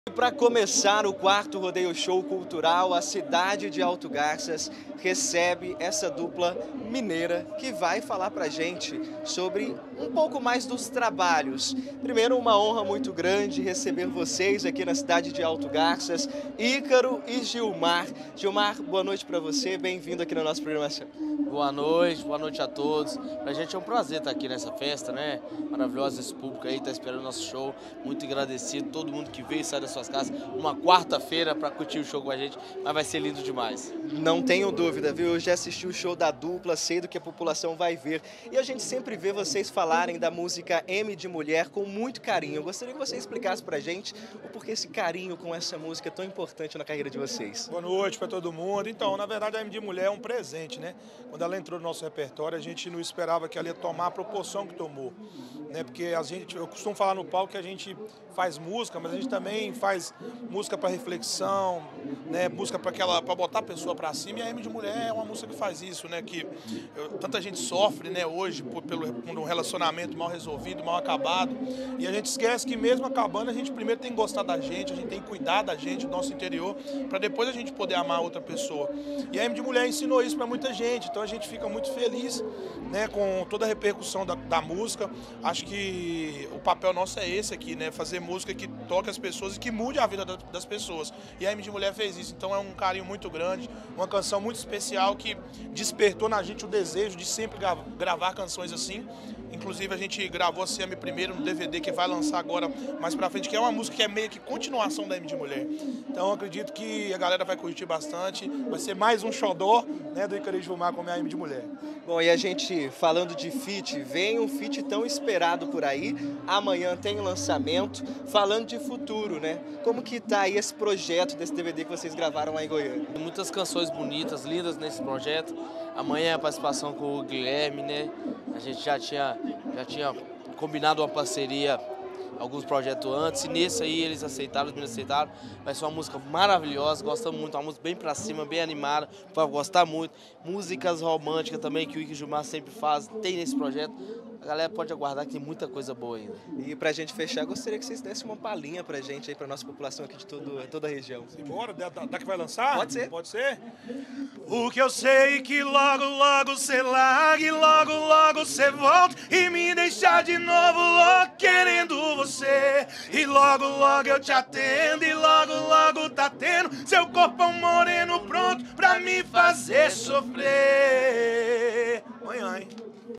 Para começar o quarto rodeio show cultural, a cidade de Alto Garças recebe essa dupla mineira que vai falar pra gente sobre um pouco mais dos trabalhos. Primeiro, uma honra muito grande receber vocês aqui na cidade de Alto Garças, Ícaro e Gilmar. Gilmar, boa noite para você, bem-vindo aqui na nossa programação. Boa noite a todos. Pra gente é um prazer estar aqui nessa festa, né? Maravilhosa, esse público aí tá esperando o nosso show. Muito agradecido, todo mundo que veio e sai das suas casas. Uma quarta-feira para curtir o show com a gente, mas vai ser lindo demais. Não tenho dúvida, viu? Eu já assisti o show da dupla, sei do que a população vai ver. E a gente sempre vê vocês falarem da música M de Mulher com muito carinho. Eu gostaria que você explicasse pra gente o porquê esse carinho com essa música é tão importante na carreira de vocês. Boa noite para todo mundo. Então, na verdade, a M de Mulher é um presente, né? Quando ela entrou no nosso repertório, a gente não esperava que ela ia tomar a proporção que tomou, né? Porque eu costumo falar no palco que a gente faz música, mas a gente também faz música para reflexão, né? Música para botar a pessoa para cima. E a M de Mulher é uma música que faz isso, né? Tanta gente sofre, né? Hoje por um relacionamento mal resolvido, mal acabado. E a gente esquece que mesmo acabando, a gente primeiro tem que gostar da gente, a gente tem que cuidar da gente, do nosso interior, para depois a gente poder amar outra pessoa. E a M de Mulher ensinou isso para muita gente. Então a gente fica muito feliz, né, com toda a repercussão da música. Acho que o papel nosso é esse aqui, né? Fazer música que toque as pessoas e que mude a vida das pessoas. E a M de Mulher fez isso. Então é um carinho muito grande, uma canção muito especial que despertou na gente o desejo de sempre gravar canções assim. Inclusive a gente gravou a CM primeiro no DVD que vai lançar agora mais pra frente, que é uma música que é meio que continuação da M de Mulher. Então eu acredito que a galera vai curtir bastante. Vai ser mais um xodó, né, do Ícaro e Gilmar com a M de Mulher. Bom, e a gente falando de feat, vem um feat tão esperado por aí. Amanhã tem o lançamento. Falando de futuro, né? Como que tá aí esse projeto desse DVD que vocês gravaram lá em Goiânia? Tem muitas canções bonitas, lindas nesse projeto. Amanhã é a participação com o Guilherme, né? A gente já tinha combinado uma parceria, alguns projetos antes, e nesse aí eles aceitaram, os meninos aceitaram. Vai ser uma música maravilhosa, gostamos muito, uma música bem pra cima, bem animada, vai gostar muito. Músicas românticas também, que o Ícaro e o Gilmar sempre faz, tem nesse projeto. A galera pode aguardar que tem muita coisa boa ainda. E pra gente fechar, gostaria que vocês dessem uma palhinha pra gente aí, pra nossa população aqui de toda a região. Simbora, da que vai lançar? Pode ser. Pode ser? Porque eu sei que logo, logo cê larga e logo, logo cê volta e me deixa de novo louco querendo você. E logo, logo eu te atendo e logo, logo tá tendo seu corpão moreno pronto pra me fazer sofrer. Amanhã, hein?